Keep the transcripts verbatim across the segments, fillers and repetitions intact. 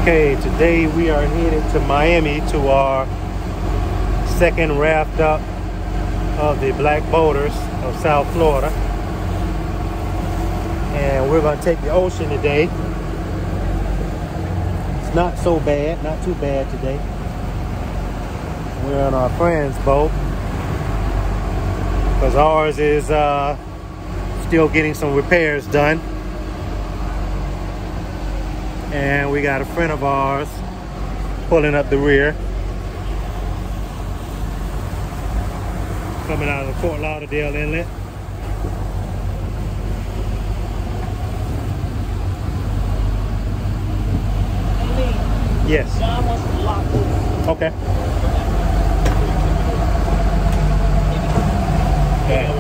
Okay, today we are headed to Miami to our second raft up of the Black Boaters of South Florida. And we're going to take the ocean today. It's not so bad, not too bad today. We're on our friend's boat because ours is uh, still getting some repairs done. And we got a friend of ours pulling up the rear. Coming out of the Fort Lauderdale Inlet. Yes. Okay. Yeah.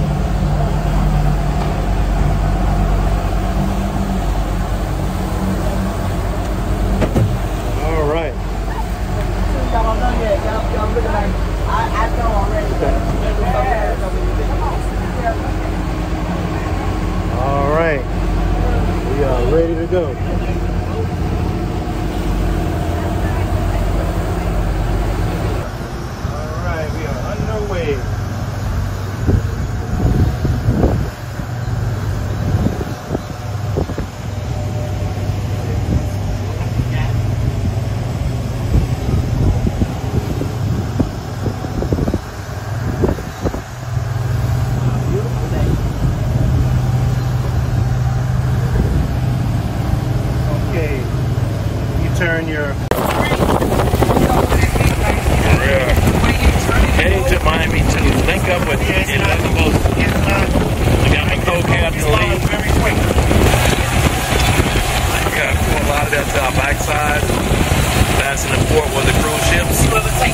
All right, we are ready to go. All right, we are underway. Turn your heading to Miami to link up with the boat. We got my co-captain lead. We got a full lot of that to our backside. Passing the port with the cruise ships.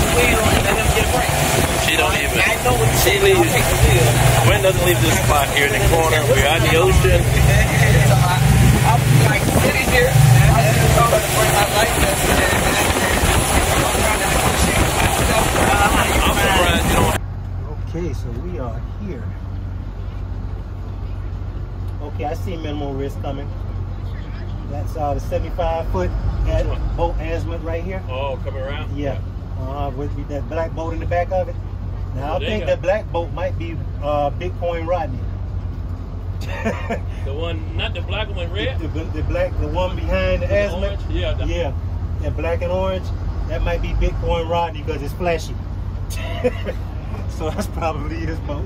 She don't even. She leaves. Wind doesn't leave this spot here in the corner. We're out in the ocean. I'm like sitting here. Okay, so we are here. Okay, I see minimal risk coming. That's uh, the seventy-five foot boat azimuth right here. Oh, coming around? Yeah. Uh, with that black boat in the back of it. Now, I think that black boat might be uh, Bitcoin Rodney. The one, not the black one, red? The, the, the black, the one behind the azimuth. Yeah, the, yeah, yeah, black and orange. That might be Bitcoin Rodney because it's flashy. So that's probably his boat.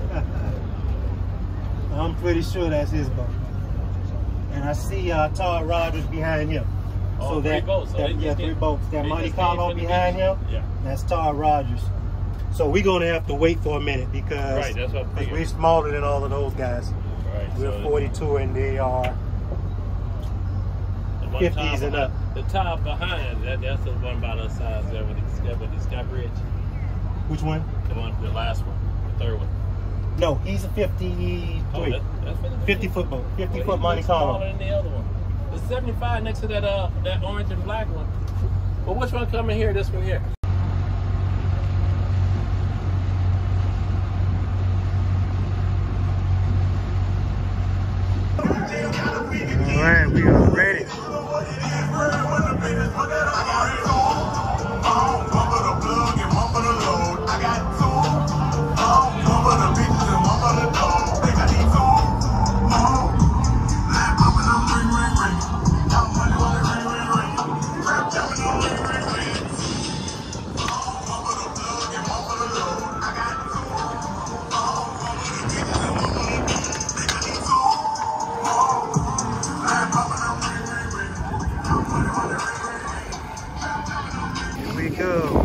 I'm pretty sure that's his boat. And I see uh, Todd Rogers behind him. Oh, so three that, boats. So that yeah, three boats. That Monte Carlo behind him. Yeah, that's Todd Rogers. So we're gonna have to wait for a minute because right, that's what we're smaller than all of those guys. Right, we're so forty-two and they are the fifties and up. The top behind that, that's the one about our size there with the, with the Sky Bridge. Which one? The one, the last one, the third one. No, he's a fifty-three. Oh, that, that's fifty, fifty foot boat. fifty well, foot Monte Carlo. Smaller than the other one. The seventy-five next to that uh that orange and black one. Well, which one coming here? This one here. All right, we are ready. Here we go.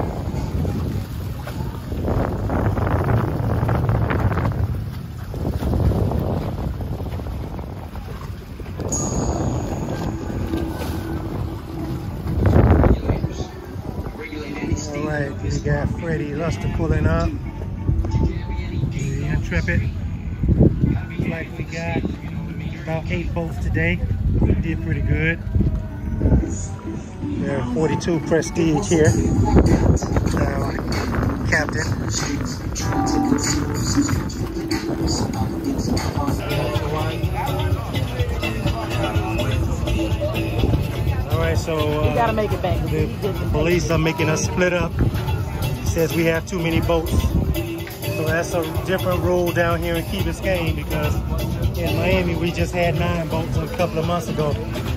All right, we got Freddie Luster pulling up. The Intrepid. Looks like we got about eight boats today. We did pretty good. There are forty-two Prestige here. Uh, Captain. All right. right, so uh, we gotta make it back. The police are making us split up. It says we have too many boats. So that's a different rule down here in Key Biscayne, because in Miami we just had nine boats a couple of months ago.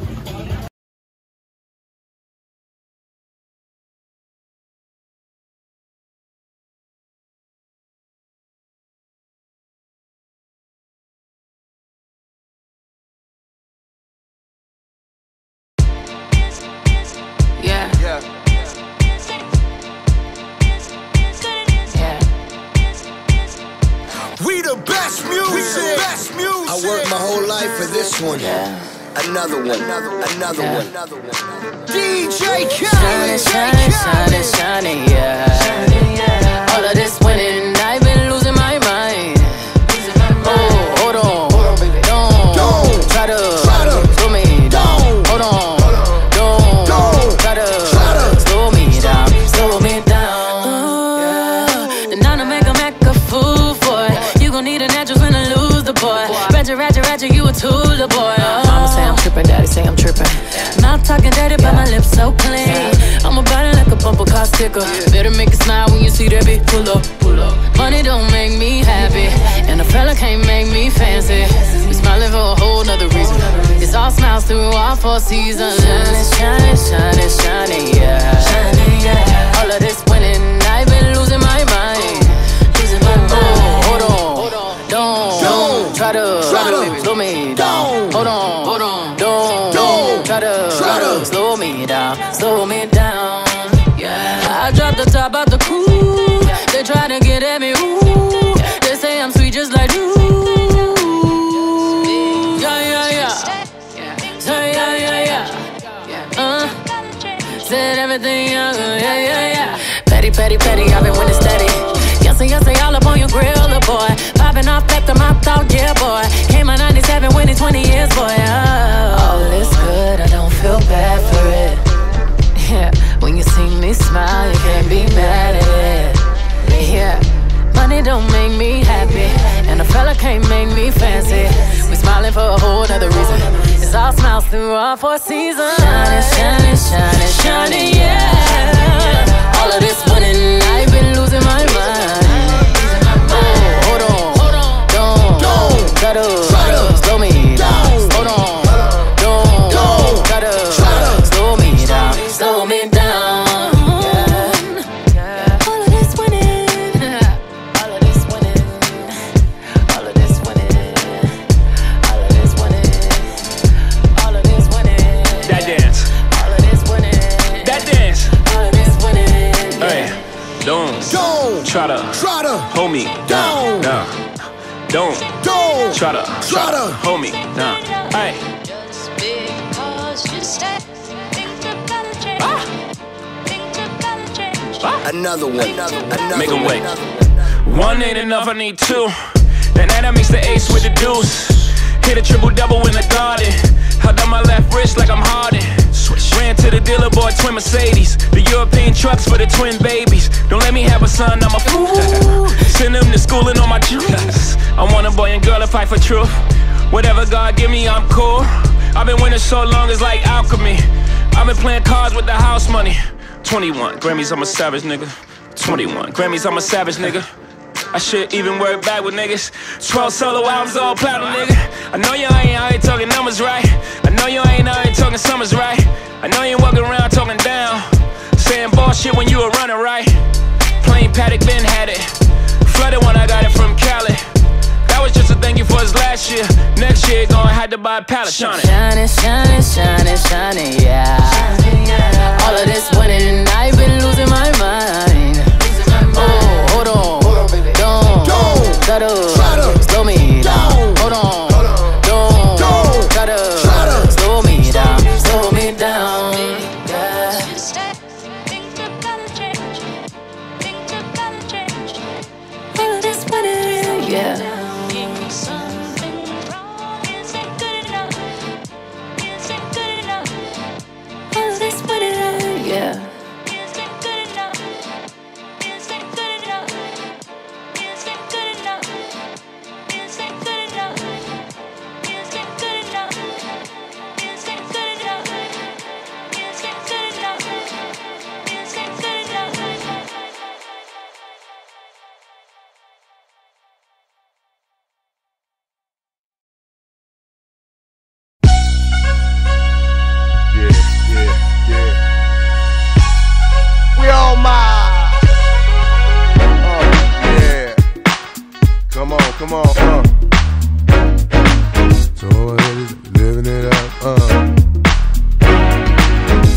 Yeah. Yeah. We the best music. Best music. I worked my whole life for this one. Yeah. Another one. Another, another Yeah. one. Another one. D J Shining, shining, shining, shining, yeah. All of this winning, I've been losing my mind. Oh, hold on, don't try to slow me down. Hold on, don't try to slow me down, slow me down. Uh, and now to make a make a fool for it. You gon' need a natural when I lose the boy. Ratchet, ratchet, ratchet, you a tool, the boy. Mama say I'm tripping, daddy say I'm tripping. Mouth talking dirty, but my lips so clean. I'm about it like a bumper car sticker. Better make it smile when you see that big pull up. Money don't make me happy, and a fella can't make me fancy. We smiling for a whole nother reason. It's all smiles through all four seasons. Shining, shining, shining, shining, yeah. Shining, yeah. All of this winning, I've been losing my mind. Losing my mind. Oh, hold on, don't, don't try to slow me down. Hold on, hold on, don't, don't try to slow me down, slow me down. Yeah, I dropped the top out the coupe. They try to get at me, ooh. They say I'm sweet just like you. Yeah, yeah, yeah. Say yeah, yeah, yeah. Uh, said everything young, yeah, yeah, yeah. Petty, petty, petty, I've been winning steady. Yes, and yes, all up on your grill, the boy. Popping off after my thought, yeah, boy. Came out ninety-seven, winning twenty years, boy. Oh, all is good, I don't feel bad for it. Yeah, when you see me smile, you can't be mad at it. Yeah, money don't make me happy, and a fella can't make me fancy. We smiling for a whole nother reason. It's all smiles through all four seasons. Shining, shining, shining, shining, yeah. All of this winning, I've been losing my mind. Oh, hold on, don't try to slow me down. Hold on, don't try to slow me down, slow me down. All of this winning, all of this winning, all of this winning, all of this winning, all of this winning. That dance, all of this winning, that dance, all of this winning. Hey, don't, don't try to, try to hold me down. down. Don't, don't try to, try to hold me down. Hey. Just because you stay, things are gonna change. Ah. Things are gonna change. Ah. Another one. Another, another Make 'em one. wait. One ain't enough, I need two. That night I mix the ace with the deuce. Hit a triple double in the garden. Held on my left wrist like I'm Harden. Ran to the dealer, bought twin Mercedes. The European trucks for the twin babies. Don't let me have a son, I'm a fool. Send them to school and on my juice. I want a boy and girl to fight for truth. Whatever God give me, I'm cool. I've been winning so long, it's like alchemy. I've been playing cards with the house money. twenty-one Grammys, I'm a savage nigga. twenty-one Grammys, I'm a savage nigga. I should even work back with niggas. twelve solo albums, all platinum, nigga. I know you ain't out here talking numbers right. I know you ain't out here talking summers right. I know you ain't walking around talking down, saying bullshit when you were running right. Plain Paddock, Ben had it. Flooded when I got it from Cali. That was just a thank you for his last year. Next year, gonna have to buy a pallet. Shining, shining, shining, shining, shining, yeah. All of this winning, I've been losing my mind. Oh, hold on, don't try to slow me down. Hold on, don't try to slow me down, slow me down. Yeah. You stay, things are gonna change. Things are gonna change. All of this winning, yeah. Something wrong isn't good enough. Isn't good enough.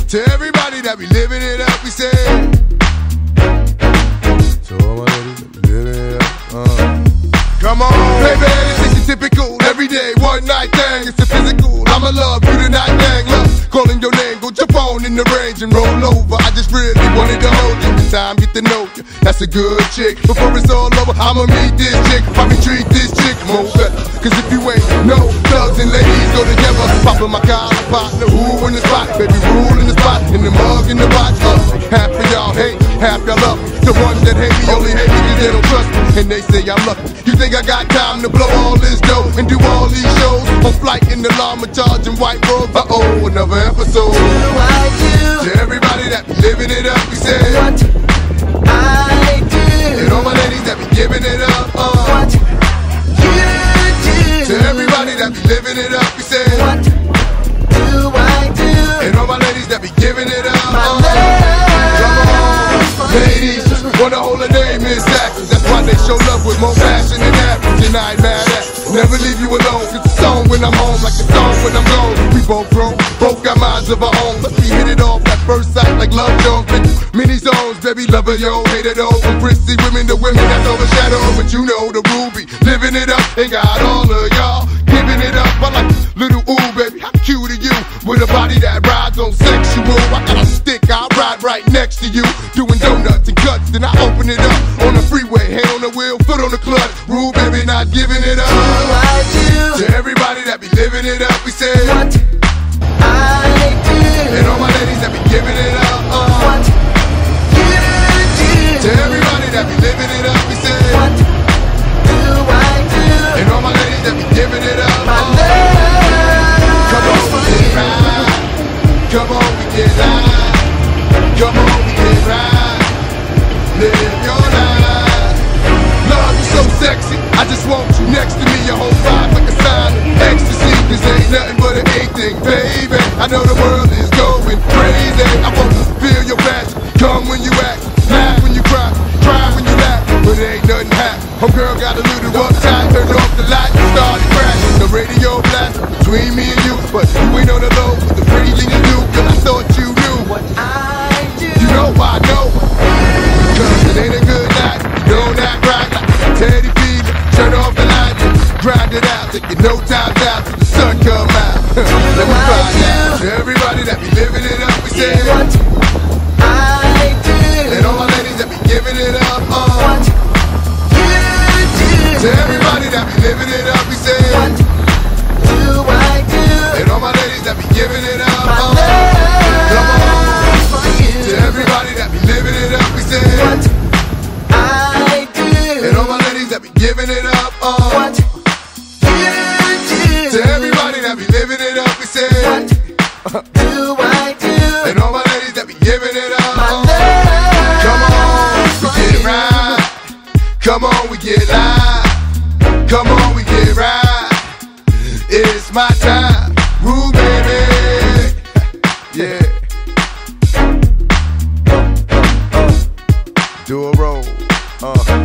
To everybody that be living it up, we say. To all my ladies that be living it up, uh. Come on, baby, this is typical, everyday, one night thing. It's a physical, I'ma love you tonight, dang. Love, calling your name, go jump on in the range and roll over. I just really wanted to hold you, this time get to know you. That's a good chick. Before it's all over, I'ma meet this chick. Probably treat this chick more better. Cause if you ain't no thugs and ladies go together, poppin' my collar partner, who in the spot, baby, rule in the spot, in the mug, in the box. Uh, half of y'all hate, half y'all love me. The ones that hate me only hate me cause they don't trust me, and they say I'm lucky. You think I got time to blow all this dough and do all these shows? On flight in the llama, charging white robes. Uh oh, another episode. Do I do To everybody that be living it up, we say what I do? And all my ladies that be giving it up, uh. What you do? To everybody that be living it up, we say What do I do? And all my ladies that be giving it up, My uh. love, Ladies, wanna hold a name is actors. That's why they show love with more passion than average. And I ain't mad at it. Never leave you alone. Cause the song when I'm home, like the song when I'm gone. We both grown, both got minds of our own. But we hit it off at first sight like love Jones. Many zones, baby, lover, yo, hate it all. From prissy women to women that's overshadowed. But you know the Ruby, living it up. And got all of y'all giving it up. I like little ooh, baby, how cute are you? With a body that rides on sexual. I got a stick, I'll ride right next to you. Doing donuts and cuts, then I open it up. On the freeway, hand on the wheel, foot on the clutch. Rule, baby, not giving it up. I do To everybody that be living it up, we say what I do. And all my ladies that be giving it up, uh. What you do? To everybody that be living it up, we say What do I do? And all my ladies that be giving it up, My uh. love, Come on, we get right. Come on, we get live. Come on, we get right. Live your life. Love you so sexy, I just want you next to me. Your whole vibe like a sign of ecstasy. Cause ain't nothing but an ain't thing, baby. I know the world is going crazy. I want to feel your passion. Come when you act, laugh when you cry, cry when you laugh. But ain't nothing happen. Homegirl got a little uptight, turned off the light and started crashing. The radio blast between me and you, but you ain't on the low with the pretty thing you do. Cause I thought you knew what I do. You know I know. Cause it ain't a good night. You don't act right like Teddy Fever. Turn off the lights, grind it out. Take your no time out till the sun come out. Let me find out. To everybody that be living it up, we say What I do. And all my ladies that be giving it up, uh. What you do? To everybody that be living it up, we say What do I do? And all my ladies that be giving it up, My uh. Come on. love for you. To everybody that be living it up, we say What I do. And all my ladies that be giving it up, uh. What you do. To everybody that be living it up, we say What do I do? And all my ladies that be giving it up, My uh. love Come on, we for get you. right. Come on, we get live. Come on, we get right. It's my time, Rue, baby. Yeah. Uh, uh, uh. Do a roll. Uh.